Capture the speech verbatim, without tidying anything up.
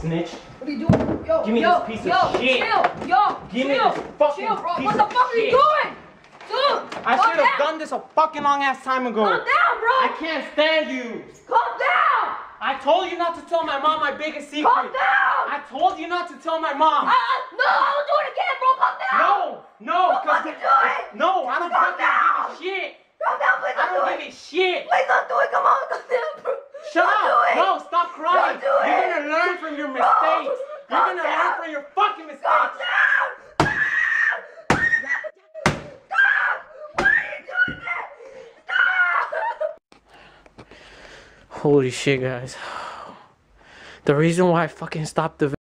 snitch. What are you doing? Yo, Give me yo, this piece yo, of shit. Chill, yo, Give me chill, this fucking chill, bro. piece What the of fuck are you shit. doing? Dude, I calm should have down. done this a fucking long ass time ago. Calm down, bro. I can't stand you. Calm down. I told you not to tell my mom my biggest secret. Calm down. I told you not to tell my mom. Uh, no, I will do it again, bro. Calm down. No, no, Don't cause fucking do it. no, I don't Calm fucking down. give a shit. Calm down, please I don't, don't do give it. a shit. Please don't do it. Come on, calm down, bro. Shut don't up. Do it. No, stop crying. Don't do it. You're gonna learn from your mistakes. You're calm gonna down. learn from your fucking mistakes. Calm down. Stop. Why are you doing that? Stop. Holy shit, guys. The reason why I fucking stopped the